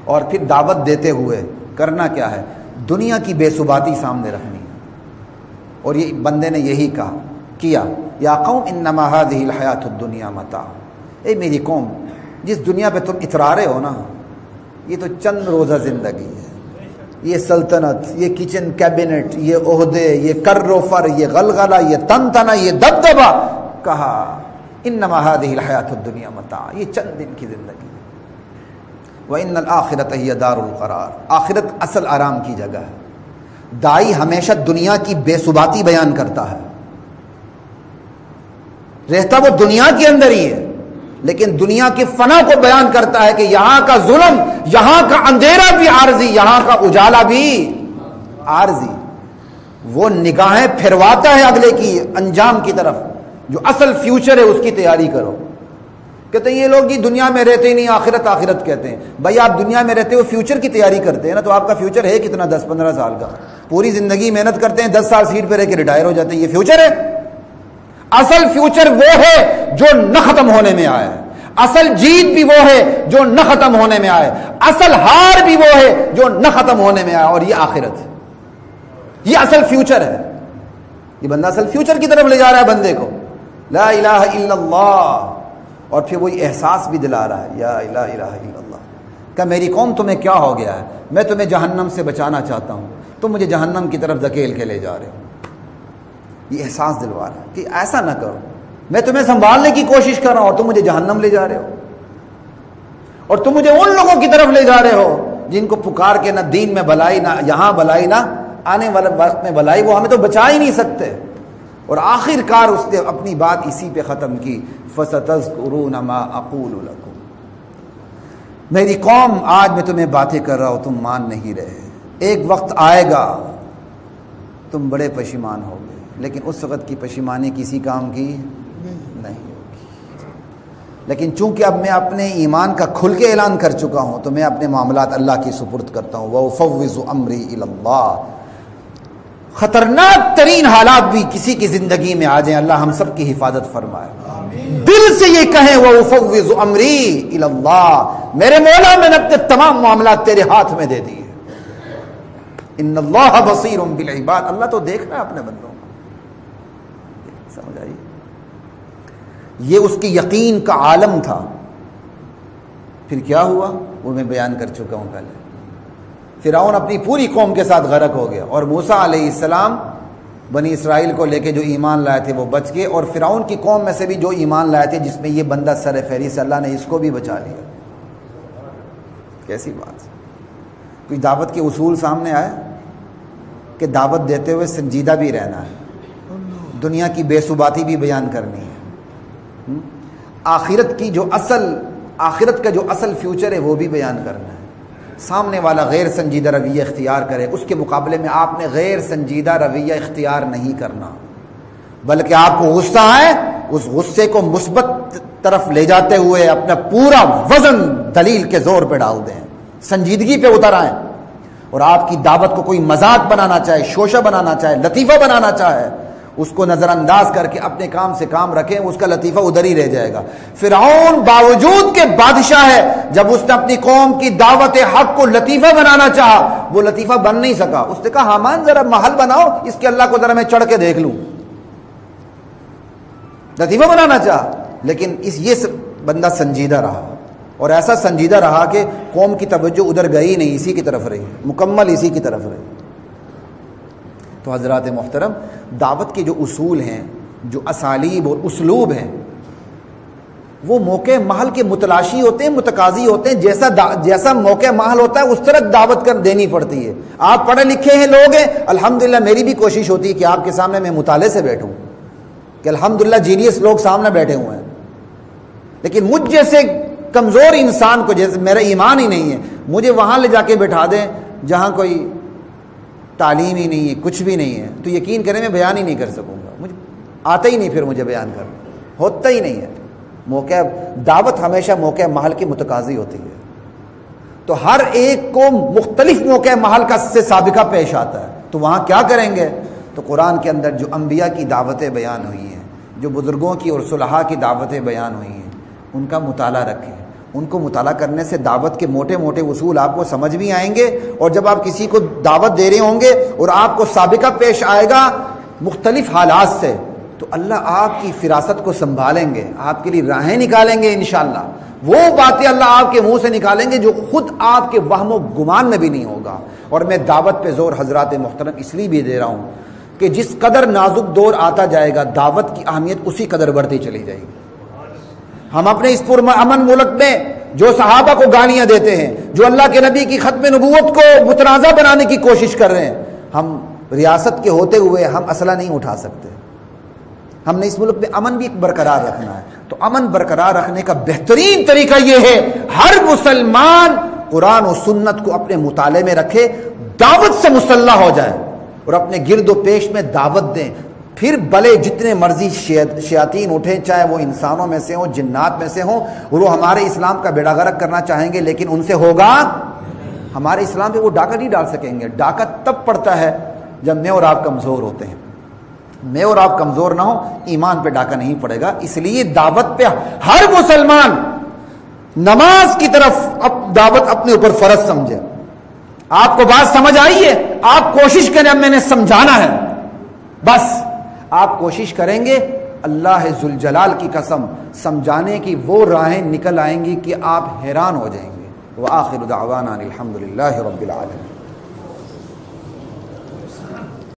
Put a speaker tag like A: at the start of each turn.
A: اور پھر دعوت دیتے ہوئے کرنا کیا ہے؟ دنیا کی بے ثباتی سامنے رکھنی ہے. اور یہ بندے نے یہی کیا یا قوم انما هذه الحیات الدنیا متاع. اے میری قوم، جس دنیا پہ تم اترا رہے ہو نا، یہ تو چند روزہ زندگی ہے. یہ سلطنت، یہ کچن کیبنٹ، یہ عہدے، یہ کر و فر، یہ غلغلہ، یہ تنتنا، یہ دبدبہ، کہا انما هذه الحیات الدنیا متاع، یہ چند دن کی زندگی ہے. وَإِنَّ الْآخِرَةَ هِيَ دَارُ الْقَرَارِ، آخرت اصل آرام کی جگہ ہے. دائی ہمیشہ دنیا کی بے ثباتی بیان کرتا ہے، رہتا وہ دنیا کے اندر ہی ہے، لیکن دنیا کے فنا کو بیان کرتا ہے کہ یہاں کا ظلم، یہاں کا اندھیرا بھی عارضی، یہاں کا اجالا بھی عارضی. وہ نگاہیں پھرواتا ہے اگلے کی انجام کی طرف. جو اصل فیوچر ہے اس کی تیاری کرو. کہتے ہیں یہ لوگ جی دنیا میں رہتے ہی نہیں، آخرت آخرت کہتے ہیں. بھائی آپ دنیا میں رہتے ہو، فیوچر کی تیاری کرتے ہیں نا، تو آپ کا فیوچر ہے کتنا؟ 10-15 سال کا. پوری زندگی محنت کرتے ہیں، 10 سال سیٹ پہ رہ کے ریٹائر ہو جاتے ہیں. یہ فیوچر ہے؟ اصل فیوچر وہ ہے جو نہ ختم ہونے میں آئے. اصل جیت بھی وہ ہے جو نہ ختم ہونے میں آئے. اصل ہار بھی وہ ہے جو نہ ختم ہونے میں آئے. اور یہ آخرت، یہ اصل فیوچر ہے. یہ بندہ اصل فیوچر کی طرف لے جا رہا ہے بندے کو. لا الہ الا اللہ. اور پھر وہی احساس بھی دلا رہا ہے، یا لا الہ الا اللہ. کہ میری قوم تمہیں کیا ہو گیا ہے؟ میں تمہیں جہنم سے بچانا چاہتا ہوں، تم مجھے جہنم کی طرف دھکیل کے لے جا رہے ہو. یہ احساس دلوا رہا ہے کہ ایسا نہ کرو، میں تمہیں سنبھالنے کی کوشش کر رہا ہوں اور تم مجھے جہنم لے جا رہے ہو. اور تم مجھے ان لوگوں کی طرف لے جا رہے ہو جن کو پکار کے نہ دین میں بھلائی، نہ یہاں بھلائی، نہ آنے والے وقت میں بھلائی، وہ ہمیں تو بچا ہی نہیں سکتے. اور آخر کار اس نے اپنی بات اسی پہ ختم کی، فَسَتَذْكُرُونَ مَا أَقُولُ لَكُمْ. میری قوم، آج میں تمہیں باتیں کر رہا ہوں، تم مان نہیں رہے. ایک وقت آئے گا تم بڑے پشیمان ہوگے، لیکن اس وقت کی پشیمانی کسی کام کی نہیں ہوگی. لیکن چونکہ اب میں اپنے ایمان کا کھل کے اعلان کر چکا ہوں، تو میں اپنے معاملات اللہ کی سپرد کرتا ہوں. وَأُفَوِّضُ أَمْرِي إِلَى اللَّهِ. خطرناک ترین حالات بھی کسی کی زندگی میں آ جائیں، اللہ ہم سب کی حفاظت فرمائے. دل سے یہ کہیں وَأُفَوِّضُ أَمْرِي إِلَى اللَّهِ، میرے مولا میں نے اپنے تمام معاملات تیرے ہاتھ میں دے دیے. ان اللہ بصیر بالعباد، اللہ تو دیکھ رہا ہے اپنے بندوں کو. سمجھ آئی؟ یہ اس کی یقین کا عالم تھا. پھر کیا ہوا وہ میں بیان کر چکا ہوں پہلے. فرعون اپنی پوری قوم کے ساتھ غرق ہو گیا، اور موسیٰ علیہ السلام بنی اسرائیل کو لے کے جو ایمان لائے تھے وہ بچ گئے. اور فرعون کی قوم میں سے بھی جو ایمان لائے تھے، جس میں یہ بندہ سر فہرست، اللہ نے اس کو بھی بچا لیا. کیسی بات! کوئی دعوت کے اصول سامنے آئے کہ دعوت دیتے ہوئے سنجیدہ بھی رہنا ہے، دنیا کی بے ثباتی بھی بیان کرنی ہے، آخرت کا جو اصل فیوچر ہے وہ بھی بیان کرنا ہے. سامنے والا غیر سنجیدہ رویہ اختیار کرے، اس کے مقابلے میں آپ نے غیر سنجیدہ رویہ اختیار نہیں کرنا، بلکہ آپ کو غصہ آئے، اس غصے کو مثبت طرف لے جاتے ہوئے اپنا پورا وزن دلیل کے زور پہ ڈال دیں، سنجیدگی پہ اتر آئیں. اور آپ کی دعوت کو کوئی مذاق بنانا چاہے، شوشہ بنانا چاہے، لطیفہ بنانا چاہے، اس کو نظر انداز کر کے اپنے کام سے کام رکھیں، اس کا لطیفہ ادھر ہی رہ جائے گا. فرعون باوجود کے بادشاہ ہے، جب اس نے اپنی قوم کی دعوت حق کو لطیفہ بنانا چاہا، وہ لطیفہ بن نہیں سکا. اس نے کہا حامان ذرا محل بناؤ، اس کے اللہ کو ذرا میں چڑھ کے دیکھ لوں. لطیفہ بنانا چاہا، لیکن یہ بندہ سنجیدہ رہا، اور ایسا سنجیدہ رہا کہ قوم کی توجہ ادھر گئی نہیں، اسی کی طرف رہی، مکمل اسی کی طرف رہی. تو حضرات محترم، دعوت کے جو اصول ہیں، جو اسالیب اور اسلوب ہیں، وہ موقع محل کے متلاشی ہوتے ہیں، متقاضی ہوتے ہیں. جیسا موقع محل ہوتا ہے اس طرح دعوت کر دینی پڑتی ہے. آپ پڑھے لکھے ہیں لوگ ہیں، الحمدللہ میری بھی کوشش ہوتی ہے کہ آپ کے سامنے میں مطالعے سے بیٹھوں، کہ الحمدللہ جینیس لوگ سامنے بیٹھے ہوئے ہیں. لیکن مجھ جیسے کمزور انسان کو، جیسے میرا ایمان ہی نہیں ہے، مجھے وہاں لے جا کے بٹھا دیں جہاں کوئی تعلیم ہی نہیں ہے، کچھ بھی نہیں ہے، تو یقین کریں میں بیان ہی نہیں کر سکوں گا. مجھے آتا ہی نہیں، پھر مجھے بیان کرنا ہوتا ہی نہیں ہے. موقع دعوت ہمیشہ موقع محل کی متقاضی ہوتی ہے، تو ہر ایک کو مختلف موقع محل کا سے سابقہ پیش آتا ہے. تو وہاں کیا کریں گے؟ تو قرآن کے اندر جو انبیاء کی دعوتیں بیان ہوئی ہیں، جو بزرگوں کی اور صلحاء کی دعوتیں بیان ہوئی ہیں، ان کا مطالعہ رکھیں، ان کو مطالعہ کرنے سے دعوت کے موٹے موٹے اصول آپ کو سمجھ بھی آئیں گے، اور جب آپ کسی کو دعوت دے رہے ہوں گے اور آپ کو سابقہ پیش آئے گا مختلف حالات سے، تو اللہ آپ کی فراست کو سنبھالیں گے، آپ کے لیے راہیں نکالیں گے انشاءاللہ۔ وہ باتیں اللہ آپ کے منہ سے نکالیں گے جو خود آپ کے وہم و گمان میں بھی نہیں ہوگا۔ اور میں دعوت پہ زور حضرات محترم اس لیے بھی دے رہا ہوں کہ جس قدر نازک دور آتا جائے گا دعوت کی اہمیت اسی قدر بڑھتی چلی جائے گی۔ ہم اپنے اس پرامن ملک میں جو صحابہ کو گالیاں دیتے ہیں، جو اللہ کے نبی کی ختم نبوت کو متنازع بنانے کی کوشش کر رہے ہیں، ہم ریاست کے ہوتے ہوئے ہم اسلحہ نہیں اٹھا سکتے۔ ہم نے اس ملک میں امن بھی برقرار رکھنا ہے، تو امن برقرار رکھنے کا بہترین طریقہ یہ ہے ہر مسلمان قرآن و سنت کو اپنے مطالعے میں رکھے، دعوت سے مسلح ہو جائے اور اپنے گرد و پیش میں دعوت دیں۔ پھر بھلے جتنے مرضی شیاطین اٹھیں، چاہے وہ انسانوں میں سے ہوں، جنات میں سے ہوں، اور وہ ہمارے اسلام کا بیڑا غرق کرنا چاہیں گے، لیکن ان سے ہوگا ہمارے اسلام پہ وہ ڈاکہ نہیں ڈال سکیں گے۔ ڈاکہ تب پڑتا ہے جب میں اور آپ کمزور ہوتے ہیں۔ میں اور آپ کمزور نہ ہو، ایمان پہ ڈاکہ نہیں پڑے گا۔ اس لیے دعوت پہ ہر مسلمان نماز کی طرف دعوت اپنے اوپر فرض سمجھے۔ آپ کو بات سمجھ آئی ہے؟ آپ کوشش کریں، اب میں نے سمجھانا ہے، بس آپ کوشش کریں گے، اللہ ذوالجلال کی قسم سمجھانے کی وہ راہیں نکل آئیں گی کہ آپ حیران ہو جائیں گے۔ وآخر دعوانا الحمدللہ رب العالمین۔